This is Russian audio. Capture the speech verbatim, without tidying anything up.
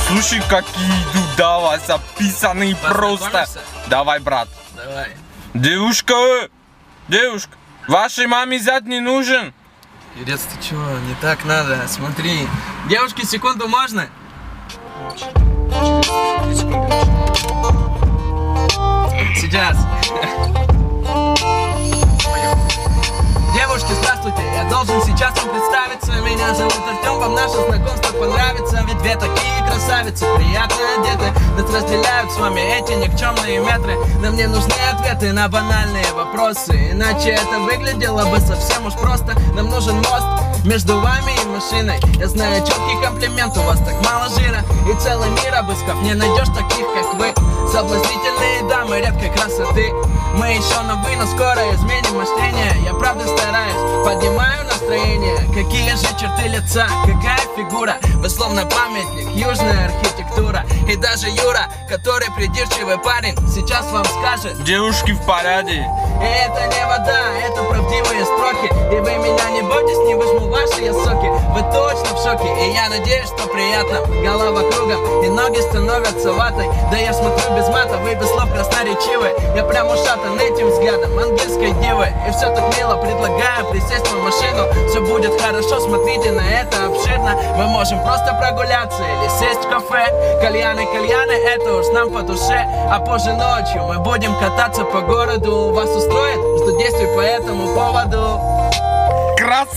Слушай, какие идут, давай, записанные просто. Давай, брат. Давай. Девушка, девушка, вашей маме зять не нужен? Юрец, ты чего? Не так надо. Смотри. Девушки, секунду можно? Сейчас. Девушки, здравствуйте, я должен сейчас вам представиться. Меня зовут Артем, вам наше знакомство понравится. Ведь две такие красавицы, приятно одеты. Нас разделяют с вами эти никчемные метры. Нам не нужны ответы на банальные вопросы, иначе это выглядело бы совсем уж просто. Нам нужен мост между вами и машиной. Я знаю четкий комплимент, у вас так мало жира. И целый мир обыскав, не найдешь таких, как вы. Соблазнительные дамы редкой красоты. Мы еще новы, но скоро изменим мышление. Я правда стараюсь, поднимаю настроение. Какие же черты лица, какая фигура. Вы словно памятник, южная архитектура. И даже Юра, который придирчивый парень, сейчас вам скажет: девушки в порядке. И это не вода, это правдивые строки. И вы меня не бойтесь, не выжму ваши я соки. Вы точно в шоке, и я надеюсь, что приятно. Голова кругом, и ноги становятся ватой. Да я смотрю без мата, вы без слов красноречивы. Я прям ушатан этим взглядом ангельской дивы. И все так мило, предлагаю присесть в машину. Все будет хорошо, смотрите на это обширно. Мы можем просто прогуляться или сесть в кафе. Кальяны, кальяны, это уж нам по душе. А позже ночью мы будем кататься по городу. Вас устроит? Жду действий по этому поводу. Красава!